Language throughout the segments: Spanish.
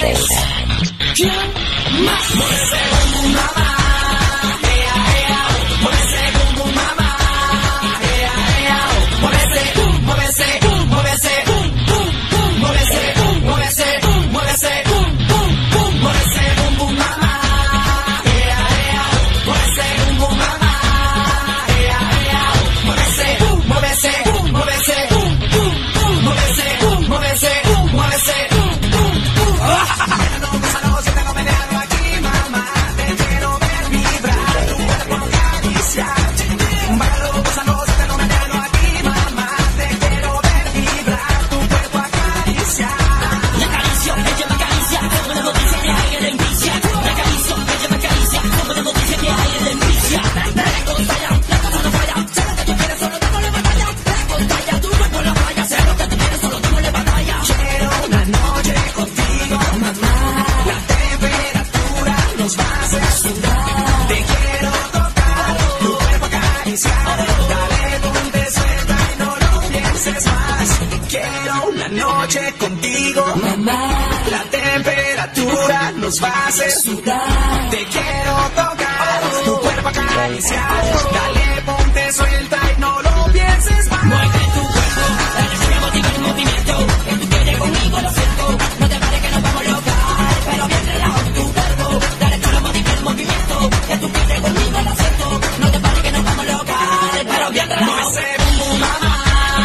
House. Contigo, mamá, la temperatura nos va a hacer sudar. Te quiero tocar, tu cuerpo acariciar. Dale, ponte suelta y no lo pienses más. Mueve tu cuerpo, dale, voy a motivar el movimiento. Que tú quieres conmigo, lo siento. No te pares que nos vamos a lograr, pero bien relajado tu cuerpo. Dale, tú lo motivas el movimiento. Que tú quieres conmigo, lo siento. No te pares que nos vamos a lograr, pero bien relajado. Mueve bum bum mamá.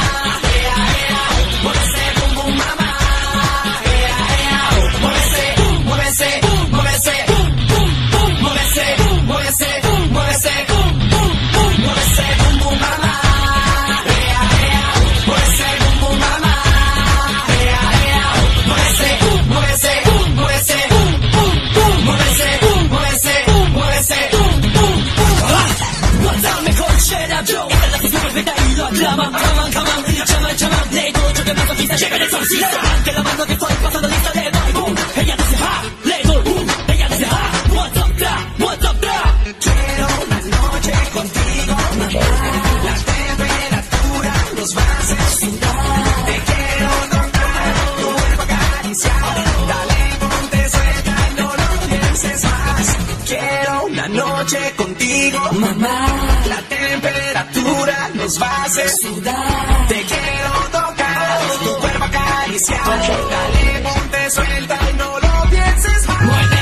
Come on, chama, lego, yo que me conquista, llega el exorcista. Que la mano que estoy pasando lista de baile. Ella dice ha, lego, ella dice ha, what's up, da. Quiero una noche contigo, mamá. La temperatura nos va a hacer sudar. Te quiero tocar, tu cuerpo acariciar. Dale, ponte suelta y no lo pienses más. Quiero una noche contigo, mamá. La temperatura nos va a hacer sudar. Te quiero tocar, tu cuerpo acariciar. Dale, ponte suelta y no lo pienses más.